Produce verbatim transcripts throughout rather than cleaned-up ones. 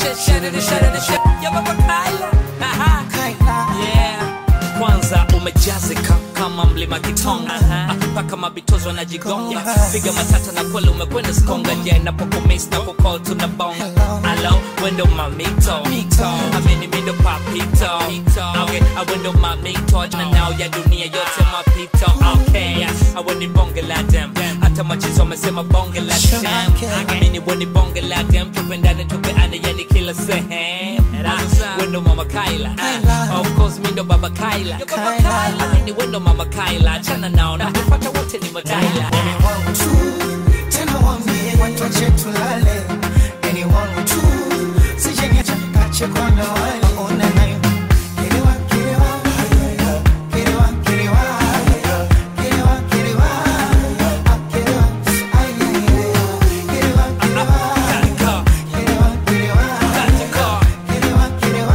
shit, Shetta the Shetta the shit. Yo baba Kaila. Aha. Kaila. Yeah. Kwanza umejazika kama mlima Kitonga. Paka mabitozo wanajigonga. Piga matata na kweli umekwenda skonga. Je, napokumiss na kukall tunabonga. Hello, wendo mamito. Amini mindo papito. Okay, I wendo mamito. Na now ya dunia yote mapito. Okay, I wendo bonge la dem. Hata machizo wamesema bonge la dem. Amini wendo bonge la dem. Tupendane tupeane yani kila sehemu. Wendo mama Kaila. Of course mindo baba Kaila. Amini wendo mama Kaila. Chana nao na kupata wote ni mataila. Anyone tu, tena wambie watu wache tulale. Anyone tu, sijenge chakache kwa na wale. Ona nayo, kerewa, kerewa, kerewa, kerewa, kerewa, kerewa, kerewa, ay, kerewa, kerewa, kerewa, kerewa, kerewa, kerewa,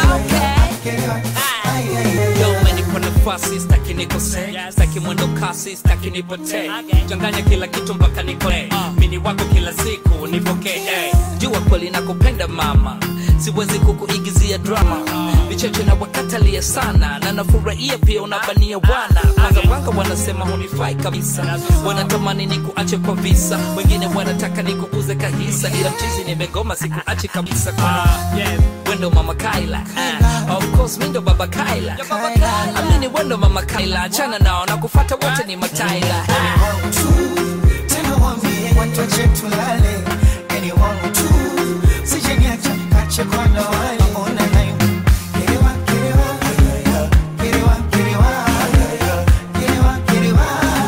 kerewa, ay, ay. Yo, many kwa nafasi, staki nikose. Staki mwendo kasi, staki nipote. Changanya kila kitu mpaka nikole. Mini wako kila siku, nipoke. Jua kweli nakupenda mama, siwezi kukuigizia drama. Vicheche na wakatalia sana, na nafurahia pia unabania wana. Kwanza wanga wanasema hunifai kabisa, wanatamani nikuache kwa visa. Wengine wanataka nikuuze kahisa, ila mchizi nimegoma sikuache kabisa. Kwa wendo mama Kaila, uh, of course mindo baba Kaila. Amini wendo mama Kaila, achana nao na kufata wote ni mataila. Anyone tu, tena wambie watu wache tulale. Anyone tu, sijenge chakache kwa na wale. Ona nayo, kerewa, kerewa, kerewa, kerewa, kerewa, kerewa,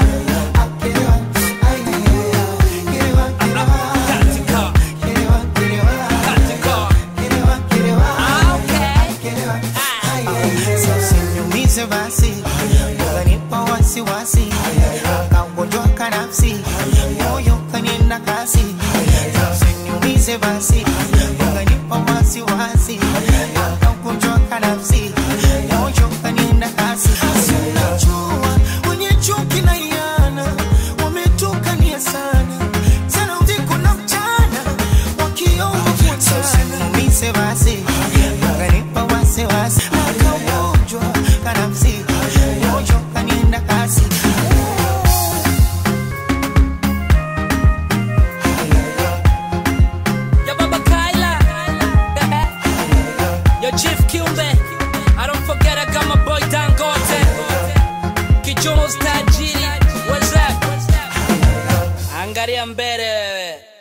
kerewa, ay, kerewa, kerewa, kerewa, kerewa, kerewa, kerewa, kerewa, ay, ay. Sasa niumize basi, unanipa wasiwasi, kaondoka nafsi, moyo kanina kasi. Sasa niumize basi, unanipa wasiwasi, kaondoka nafsi, moyo kanina kasi. Unajua wenye chuki na yana wametoka nia sana sana, usiku na mchana wakiomba kuachana. Sasa niumize basi, unanipa wasiwasi, kaondoka nafsi, moyo kanina kasi. Yo baba Kaila. Yo Chief Kiumbe. I don't forget I got my boy Dangote. Kichomo tajiri. What's up? Angalia mbele wewe.